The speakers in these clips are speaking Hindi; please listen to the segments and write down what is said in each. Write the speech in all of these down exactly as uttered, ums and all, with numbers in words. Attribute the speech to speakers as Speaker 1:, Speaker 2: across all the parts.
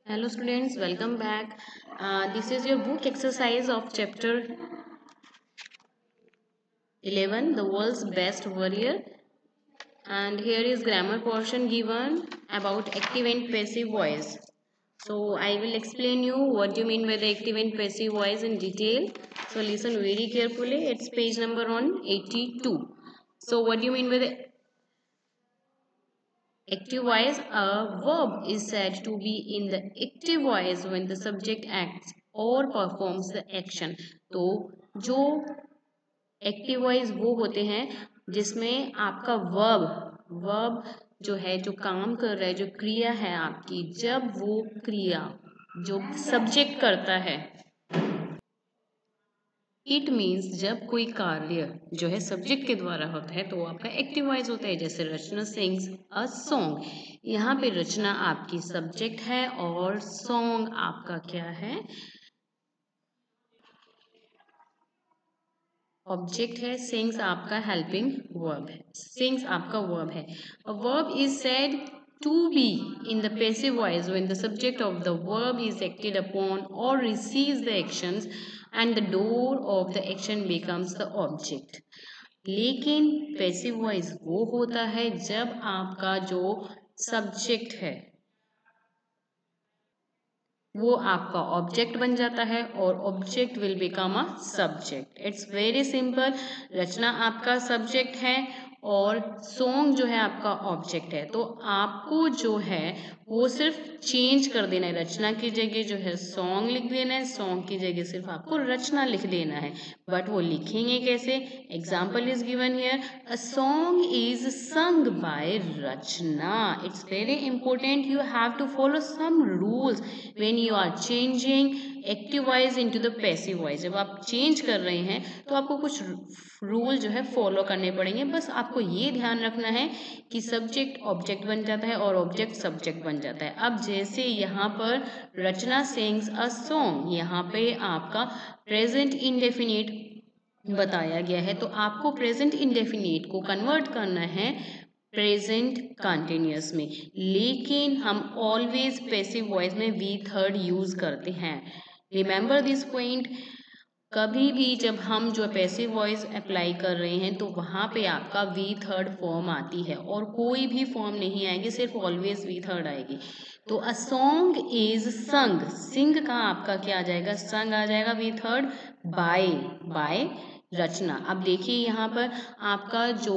Speaker 1: Hello students, welcome back. Uh, this is your book exercise of chapter eleven, The World's Best Warrior. And here is grammar portion given about active and passive voice. So I will explain you what you mean by the active and passive voice in detail. So listen very carefully. It's page number on eighty-two. So what do you mean by the active voice? A verb is said to be in the active voice when the subject acts or performs the action. तो जो एक्टिव वॉइस वो होते हैं जिसमें आपका वर्ब वर्ब जो है जो काम कर रहा है जो क्रिया है आपकी जब वो क्रिया जो सब्जेक्ट करता है इट मीन्स जब कोई कार्य जो है सब्जेक्ट के द्वारा होता है तो वो आपका एक्टिव वॉइस होता है। जैसे रचना सिंग्स अ सॉन्ग, यहाँ पे रचना आपकी सब्जेक्ट है और सॉन्ग आपका क्या है, ऑब्जेक्ट है। सिंग्स आपका हेल्पिंग वर्ब है, सिंग्स आपका वर्ब है। A verb is said to be in the passive voice when the subject of the verb is acted upon or receives the actions and the door of the action becomes the object. लेकिन पैसिव वॉइस वो होता है जब आपका जो सब्जेक्ट है वो आपका ऑब्जेक्ट बन जाता है और object will become a subject. It's very simple. Rachna आपका सब्जेक्ट है और सॉन्ग जो है आपका ऑब्जेक्ट है, तो आपको जो है वो सिर्फ चेंज कर देना है। रचना की जगह जो है सॉन्ग लिख देना है, सॉन्ग की जगह सिर्फ आपको रचना लिख देना है। बट वो लिखेंगे कैसे? Example is given here, a song is sung by Rachna. It's very important, you have to follow some rules when you are changing active voice into the passive voice. जब आप चेंज कर रहे हैं तो आपको कुछ रूल जो है फॉलो करने पड़ेंगे। बस आपको ये ध्यान रखना है कि सब्जेक्ट ऑब्जेक्ट बन जाता है और ऑब्जेक्ट सब्जेक्ट बन जाता है। अब जैसे यहाँ पर रचना सिंग्स अ सॉन्ग, यहाँ पे आपका प्रेजेंट इंडेफिनिट बताया गया है, तो आपको प्रेजेंट इंडेफिनिट को कन्वर्ट करना है प्रेजेंट कंटिन्यूअस में। लेकिन हम ऑलवेज पैसिव वॉइस में वी थर्ड यूज करते हैं। Remember this point. कभी भी जब हम जो पैसिव वॉइस अप्लाई कर रहे हैं तो वहाँ पे आपका वी थर्ड फॉर्म आती है और कोई भी फॉर्म नहीं आएगी, सिर्फ ऑलवेज वी थर्ड आएगी। तो अ सॉन्ग इज संग, सिंग का आपका क्या आ जाएगा? संग आ जाएगा V third by by Rachna. अब देखिए यहाँ पर आपका जो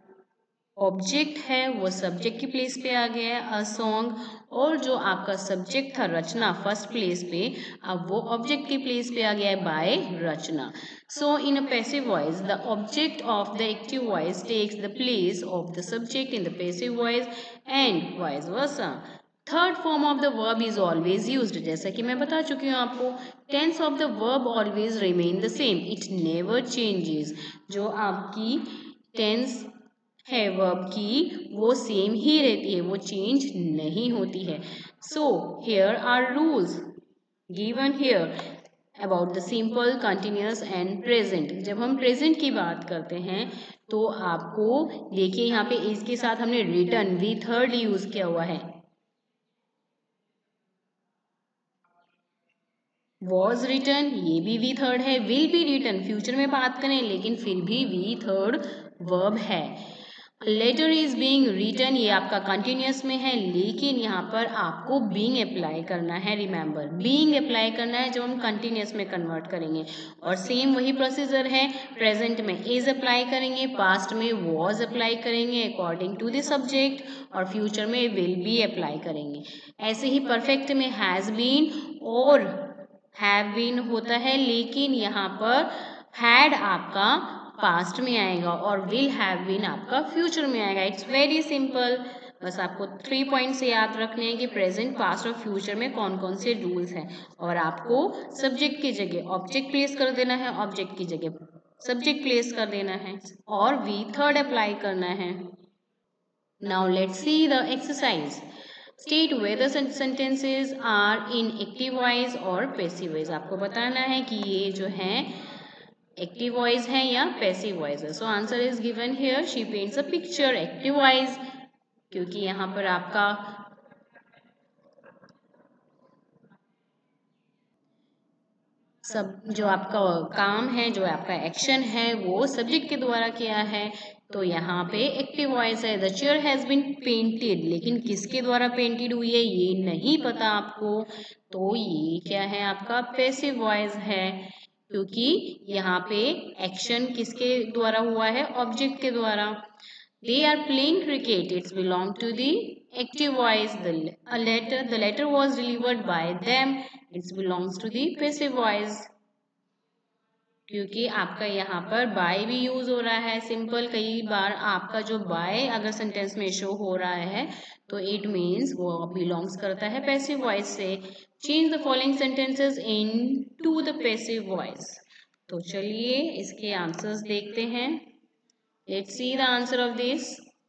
Speaker 1: ऑब्जेक्ट है वो सब्जेक्ट की प्लेस पे आ गया है अ सॉन्ग, और जो आपका सब्जेक्ट था रचना फर्स्ट प्लेस पे, अब वो ऑब्जेक्ट की प्लेस पे आ गया है by Rachna. So in a passive voice the object of the active voice takes the place of the subject in the passive voice and vice versa. Third form of the verb is always used, जैसा कि मैं बता चुकी हूँ आपको। Tense of the verb always remain the same, it never changes. जो आपकी टेंस है वर्ब की वो सेम ही रहती है, वो चेंज नहीं होती है। So here are rules given here about the simple continuous and present. जब हम प्रेजेंट की बात करते हैं तो आपको देखिए यहाँ पे इसके साथ हमने रिटर्न वी थर्ड यूज किया हुआ है। वॉज रिटर्न ये भी वी थर्ड है, विल बी रिटर्न फ्यूचर में बात करें लेकिन फिर भी वी थर्ड वर्ब है। लेटर इज बीइंग रिटन ये आपका कंटिन्यूअस में है, लेकिन यहाँ पर आपको बीइंग अप्लाई करना है। रिमेंबर बीइंग अप्लाई करना है जब हम कंटिन्यूअस में कन्वर्ट करेंगे। और सेम वही प्रोसीजर है, प्रेजेंट में इज अप्लाई करेंगे, पास्ट में वॉज अप्लाई करेंगे अकॉर्डिंग टू द सब्जेक्ट, और फ्यूचर में विल बी अप्लाई करेंगे। ऐसे ही परफेक्ट में हैज बीन और हैव बीन होता है, लेकिन यहाँ पर हैड आपका पास्ट में आएगा और विल हैव बीन आपका फ्यूचर में आएगा। It's very simple. बस आपको थ्री पॉइंट्स याद रखने हैं कि प्रेजेंट पास्ट और फ्यूचर में कौन कौन से रूल्स हैं, और आपको सब्जेक्ट की जगह ऑब्जेक्ट प्लेस कर देना है, ऑब्जेक्ट की जगह सब्जेक्ट प्लेस कर देना है और वी थर्ड अप्लाई करना है। Now let's see the exercise. State whether sentences are in active voice और passive voice। आपको बताना है कि ये जो है एक्टिव वॉइस है या पैसिव वॉइस है। So answer is given here, she paints a picture active voice, क्योंकि यहाँ पर आपका सब जो आपका काम है, जो आपका एक्शन है, वो सब्जेक्ट के द्वारा किया है। तो यहाँ पे एक्टिव वॉइस है, the chair has been painted, लेकिन किसके द्वारा पेंटेड हुई है ये नहीं पता आपको, तो ये क्या है आपका पैसिव वॉइस है, क्योंकि यहाँ पे एक्शन किसके द्वारा हुआ है, ऑब्जेक्ट के द्वारा। They are playing cricket. It's belong to the active voice. The a letter the letter was delivered by them. It belongs to the passive voice. क्योंकि आपका यहाँ पर बाय भी यूज हो रहा है सिंपल, कई बार आपका जो बाय अगर सेंटेंस में शो हो रहा है तो इट मीन्स वो बिलोंग्स करता है पैसिव वॉइस से। Change the following sentences into the passive voice. तो चलिए इसके आंसर्स देखते हैं। Let's see the answer of this.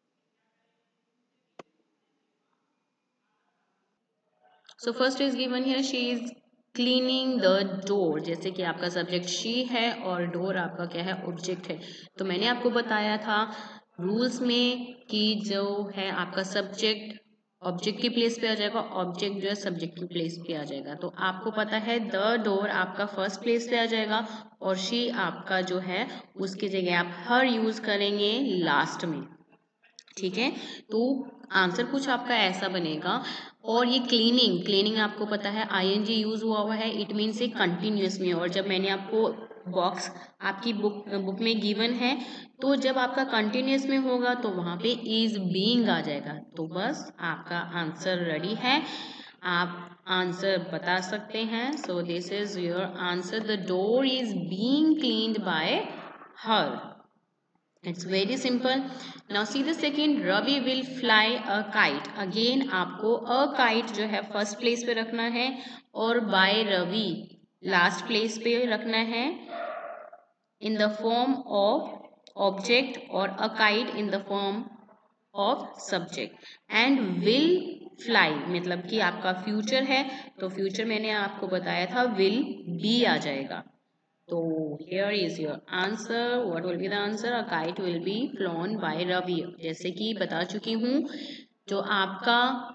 Speaker 1: So first is given here, she is cleaning the door. जैसे कि आपका सब्जेक्ट शी है और डोर आपका क्या है, ऑब्जेक्ट है। तो मैंने आपको बताया था रूल्स में कि जो है आपका सब्जेक्ट ऑब्जेक्ट की प्लेस पे आ जाएगा, ऑब्जेक्ट जो है सब्जेक्ट की प्लेस पे आ जाएगा। तो आपको पता है द डोर आपका फर्स्ट प्लेस पे आ जाएगा और शी आपका जो है उसकी जगह आप हर यूज करेंगे लास्ट में। ठीक है, तो आंसर कुछ आपका ऐसा बनेगा। और ये क्लीनिंग क्लीनिंग आपको पता है आईएनजी यूज हुआ हुआ है, इट मीन से कंटिन्यूस में। और जब मैंने आपको बॉक्स आपकी बुक बुक में गिवन है, तो जब आपका कंटिन्यूस में होगा तो वहाँ पे इज बीइंग आ जाएगा। तो बस आपका आंसर रेडी है, आप आंसर बता सकते हैं। So this is your answer, the door is being cleaned by her. It's very simple. Now see the second, Ravi will fly a kite. Again आपको a kite जो है फर्स्ट प्लेस पे रखना है और by रवि लास्ट प्लेस पे रखना है in the form of object और a kite in the form of subject and will fly मतलब कि आपका फ्यूचर है, तो फ्यूचर मैंने आपको बताया था will be आ जाएगा। तो here is your answer. What will be the answer? A kite will be flown by Ravi. जैसे कि बता चुकी हूँ, जो आपका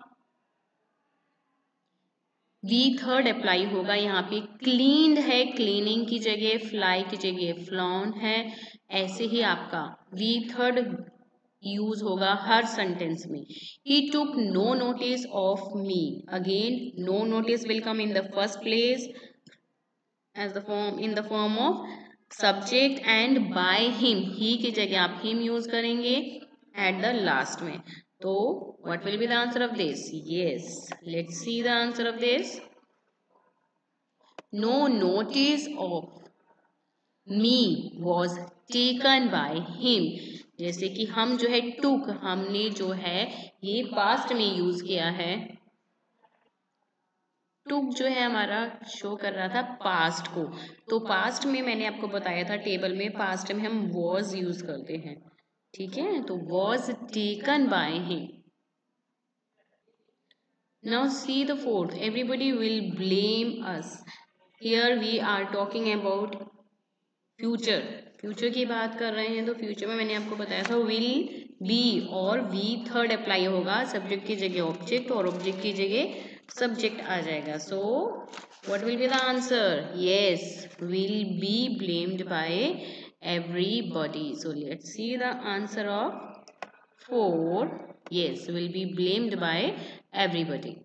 Speaker 1: वी थर्ड अप्लाई होगा यहाँ पे, क्लीन्ड है क्लीनिंग की जगह, फ्लाई की जगह फ्लॉन है। ऐसे ही आपका वी थर्ड यूज होगा हर सेंटेंस में। He took no notice of me. Again, no notice will come in the first place as the form in the form of subject and by him, he की जगह आप him यूज करेंगे at the last में। तो what will be the answer of this? Yes, let's see the answer of this. No notice of me was taken by him। जैसे कि हम जो है took, हमने जो है ये पास्ट में यूज किया है। टुक जो है हमारा शो कर रहा था पास्ट को, तो पास्ट में मैंने आपको बताया था टेबल में पास्ट में हम वॉज यूज करते हैं। ठीक है, तो was taken by him. Now see the fourth, everybody will blame us. Here we are talking about future, future की बात कर रहे हैं। तो फ्यूचर में मैंने आपको बताया था विल बी और वी थर्ड अप्लाई होगा, सब्जेक्ट की जगह ऑब्जेक्ट और ऑब्जेक्ट की जगह सब्जेक्ट आ जाएगा। So what will be the answer? Yes, will be blamed by everybody. So let's see the answer of four. Yes, will be blamed by everybody.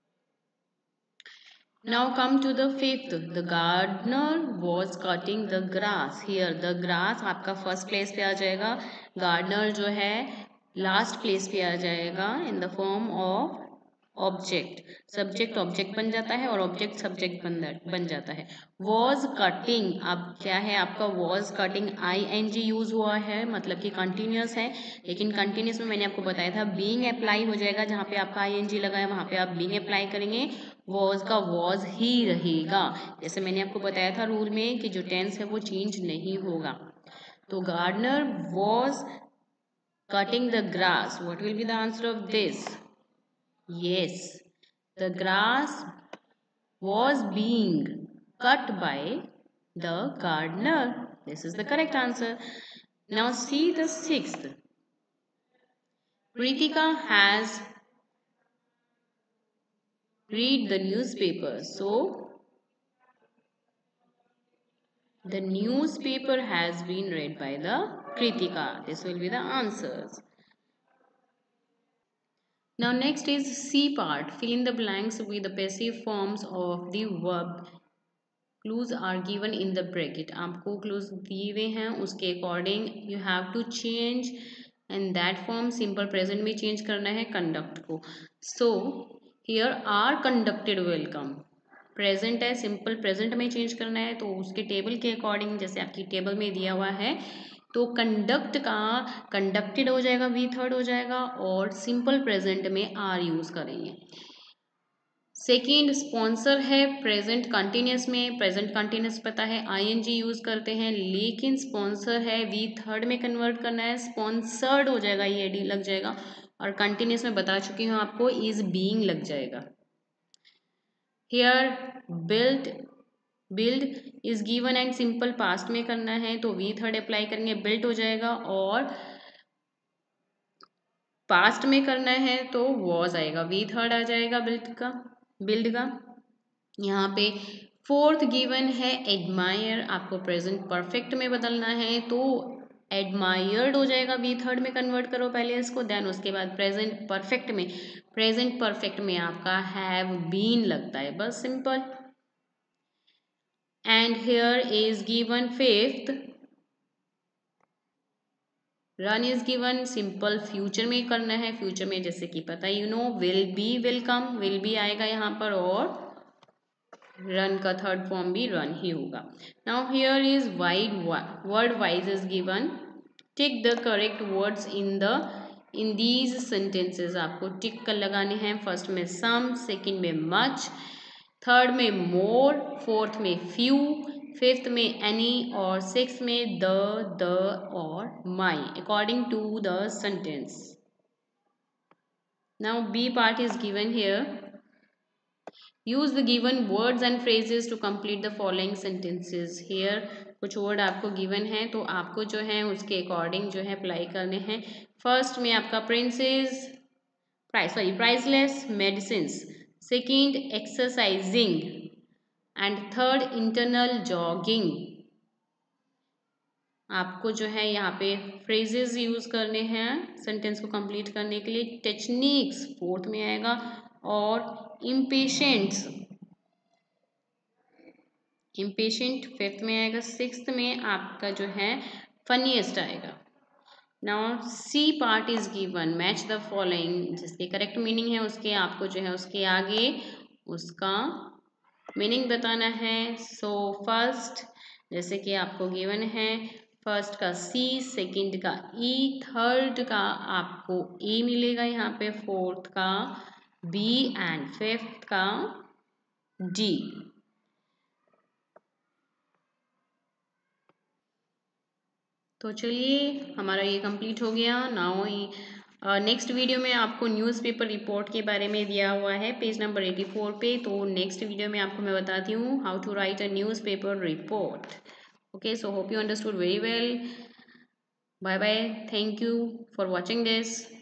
Speaker 1: Now come to the fifth. The gardener was cutting the grass. Here the grass आपका first place पे आ जाएगा, gardener जो है last place पे आ जाएगा in the form of object. Subject object बन जाता है और ऑब्जेक्ट सब्जेक्ट बन बन जाता है। वॉज कटिंग, अब क्या है आपका was cutting I N G use हुआ है, मतलब कि कंटिन्यूस है। लेकिन कंटिन्यूस में मैंने आपको बताया था बीइंग अप्लाई हो जाएगा, जहाँ पे आपका आई एन जी लगा है वहाँ पे आप बीइंग अप्लाई करेंगे, वॉज का वॉज ही रहेगा। जैसे मैंने आपको बताया था रूल में कि जो टेंस है वो चेंज नहीं होगा। तो gardener was cutting the grass. What will be the answer of this? Yes, the grass was being cut by the gardener. This is the correct answer. Now see the sixth. Pritika has read the newspaper. So The newspaper has been read by the Kritika. This will be the answers. Now next is C part. Fill in the blanks with the passive forms of the verb. Clues are given in the bracket. आपको clues दिए हुए हैं, उसके according you have to change and that form simple present में change करना है conduct को. So here are conducted welcome. Present है, सिंपल प्रेजेंट में चेंज करना है तो उसके टेबल के अकॉर्डिंग जैसे आपकी टेबल में दिया हुआ है तो कंडक्ट का कंडक्टेड हो जाएगा, वी थर्ड हो जाएगा और सिंपल प्रेजेंट में आर यूज करेंगे. सेकेंड स्पॉन्सर है प्रेजेंट कंटिन्यूस में, प्रेजेंट कंटिन्यूस पता है आईएनजी यूज करते हैं लेकिन स्पॉन्सर है वी थर्ड में कन्वर्ट करना है, स्पॉन्सर्ड हो जाएगा, ये डी लग जाएगा और कंटिन्यूस में बता चुकी हूँ आपको इज बीइंग लग जाएगा. Here build build is given and simple past में करना है तो वी थर्ड अप्लाई करेंगे, बिल्ट हो जाएगा और पास्ट में करना है तो वॉज आएगा, वी थर्ड आ जाएगा बिल्ड का बिल्ड का. यहाँ पे फोर्थ गिवन है एडमायर, आपको प्रेजेंट परफेक्ट में बदलना है तो एडमायर्ड हो जाएगा, वी थर्ड में कन्वर्ट करो पहले इसको, देन उसके बाद प्रेजेंट परफेक्ट में प्रेजेंट परफेक्ट में आपका हैव बीन लगता है, बस simple. And here is given fifth run is given, simple future में करना है, फ्यूचर में जैसे कि पता you know will be welcome, will be आएगा यहाँ पर और रन का थर्ड फॉर्म भी रन ही होगा. Now here is wide word wise is given, tick the correct words in the in these sentences, आपको टिक कर लगाने हैं. फर्स्ट में सम, सेकंड में मच, थर्ड में मोर, फोर्थ में फ्यू, फिफ्थ में एनी और सिक्स में द द और my according to the sentence. Now B part is given here, use the given words and phrases to complete the following sentences. Here कुछ वर्ड आपको गिवन है तो आपको जो है उसके अकॉर्डिंग जो है अप्लाई करने हैं. फर्स्ट में आपका princess price sorry priceless medicines, second exercising and third internal jogging. आपको जो है यहाँ पे फ्रेजेस यूज करने हैं सेंटेंस को कंप्लीट करने के लिए. टेक्निक्स फोर्थ में आएगा और इम्पेशेंट्स इम्पेशेंट फिफ्थ में आएगा. सिक्स्थ में आपका जो है फनीएस्ट आएगा. Now C part is given, match the following, जिसके करेक्ट मीनिंग है उसके आपको जो है उसके आगे उसका मीनिंग बताना है. सो फर्स्ट जैसे कि आपको गिवन है फर्स्ट का सी, सेकंड का ई, थर्ड का आपको ए मिलेगा यहाँ पे, फोर्थ का बी एंड फिफ्थ का डी. तो चलिए हमारा ये कंप्लीट हो गया. नाउ नेक्स्ट वीडियो में आपको न्यूज़पेपर रिपोर्ट के बारे में दिया हुआ है पेज नंबर एटी फोर पे. तो नेक्स्ट वीडियो में आपको मैं बताती हूँ how to write a newspaper report. Okay, so hope you understood very well. Bye bye, thank you for watching this.